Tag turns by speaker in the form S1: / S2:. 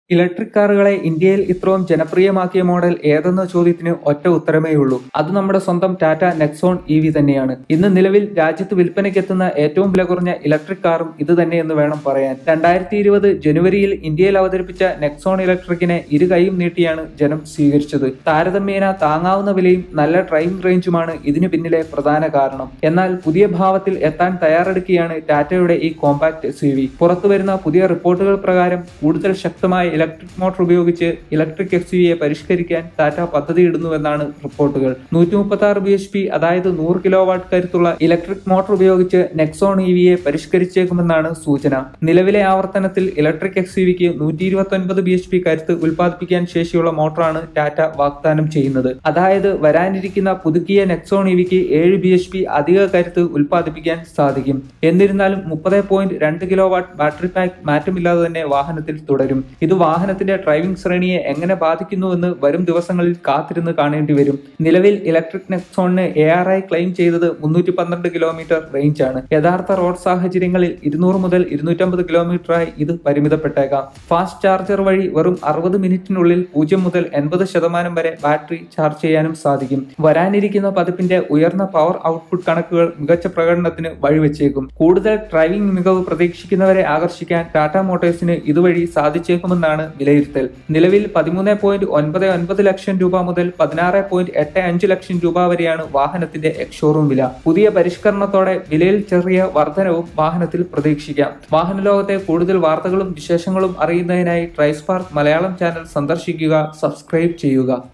S1: Electric കാറുകളെ ഇന്ത്യയിൽ ഇത്രയും ജനപ്രിയമാക്കിയ model ഏതെന്ന ചോദ്യത്തിന് ഒറ്റ ഉത്തരമേയുള്ളൂ. അത് നമ്മുടെ സ്വന്തം ടാറ്റ നെക്സോൺ EV തന്നെയാണ്. ഇന്ന് നിലവിൽ രാജ്യത്ത് വിൽപ്പനയ്ക്കെത്തുന്ന ഏറ്റവും വില കുറഞ്ഞ ഇലക്ട്രിക് കാറും ഇത് തന്നെയെന്ന് വേണം പറയാൻ. 2020 ജനുവരിയിൽ ഇന്ത്യയിൽ അവതരിപ്പിച്ച നെക്സോൺ ഇലക്ട്രിക്കിനെ ഇരു കൈയും നീട്ടിയാണ് ജനം സ്വീകരിച്ചത്. താരതമ്യേന താങ്ങാവുന്ന വിലയും നല്ല ഡ്രൈവിംഗ് റേഞ്ചുമാണ് ഇതിനു പിന്നിലെ പ്രധാന കാരണം. എന്നാൽ പുതിയ ഭാവത്തിൽ എത്താൻ തയ്യാറെടുക്കുകയാണ് ടാറ്റയുടെ ഈ കോമ്പാക്ട് SUV. പുറത്തുവരുന്ന പുതിയ റിപ്പോർട്ടുകൾ പ്രകാരം കൂടുതൽ ശക്തമായ ഇലക്ട്രിക് മോട്ടോർ ഉപയോഗിച്ച് ഇലക്ട്രിക് SUVയെ പരിഷ്കരിക്കാൻ ടാറ്റ പദ്ധതിയിടുന്നുവെന്നാണ് റിപ്പോർട്ടുകൾ. 136 bhp അതായത് 100 കിലോവാട്ട് കരുത്തുള്ള ഇലക്ട്രിക് മോട്ടോർ ഉപയോഗിച്ച് നെക്സോൺ EVയെ പരിഷ്കരിച്ചേക്കുമെന്നാണ് സൂചന. നിലവിലെ ആവർത്തനത്തിൽ ഇലക്ട്രിക് SUVക്ക് 129 bhp കരുത്ത് ഉൽപ്പാദിപ്പിക്കാൻ ശേഷിയുള്ള മോട്ടറാണ് ടാറ്റ വാഗ്ദാനം ചെയ്യുന്നത്. അതായത് വരാനിരിക്കുന്ന പുതുക്കിയ നെക്സോൺ EVക്ക് 7 bhp അധിക കരുത്ത് ഉൽപ്പാദിപ്പിക്കാൻ സാധിക്കും. എന്നിരുന്നാലും 30.2 കിലോവാട്ട് ബാറ്ററി പാക്ക് മാറ്റമില്ലാതെ തന്നെ വാഹനത്തിൽ തുടരും. ഇത് വാഹനത്തിന്റെ ഡ്രൈവിംഗ് ശ്രേണിയെ എങ്ങനെ ബാധിക്കുന്നുവെന്ന് വരും ദിവസങ്ങളിൽ കാത്തിരുന്ന് കാണേണ്ടി വരും. നിലവിൽ ഇലക്ട്രിക് നെക്സോണിന് ARI ക്ലെയിം ചെയ്തത് 312 കിലോമീറ്റർ റേഞ്ചാണ്. യഥാർത്ഥ റോഡ് സാഹചര്യങ്ങളിൽ 200 മുതൽ 250 കിലോമീറ്ററായി ഇത് പരിമിതപ്പെട്ടേക്കാം. ഫാസ്റ്റ് ചാർജർ വഴി വെറും 60 മിനിറ്റിനുള്ളിൽ 0 മുതൽ 80% വരെ ബാറ്ററി ചാർജ് ചെയ്യാനും സാധിക്കും. വരാനിരിക്കുന്ന പതിപ്പിന്റെ ഉയർന്ന പവർ ഔട്ട്പുട്ട് കണക്കുകൾ മികച്ച പ്രകടനത്തിന് വഴിവെച്ചേക്കും. കൂടുതൽ ഡ്രൈവിംഗ് മികവ് പ്രതീക്ഷിക്കുന്നവരെ ആകർഷിക്കാൻ ടാറ്റ മോട്ടോഴ്സിന് ഇതുവഴി സാധിച്ചേക്കുമെന്നാണ് വിലയിരുത്തൽ. നിലവിൽ 13.99 ലക്ഷം രൂപ മുതൽ 16.85 ലക്ഷം രൂപ വരെയാണ് വാഹനത്തിന്റെ എക്സ്ഷോറൂം വില. പുതിയ പരിഷ്കരണത്തോടെ വിലയിൽ ചെറിയ വർധനവും വാഹനത്തിൽ പ്രതീക്ഷിക്കാം. വാഹന ലോകത്തെ കൂടുതൽ വാർത്തകളും വിശേഷങ്ങളും അറിയുന്നതിനായി DriveSpark മലയാളം ചാനൽ സന്ദർശിക്കുക, സബ്സ്ക്രൈബ് ചെയ്യുക.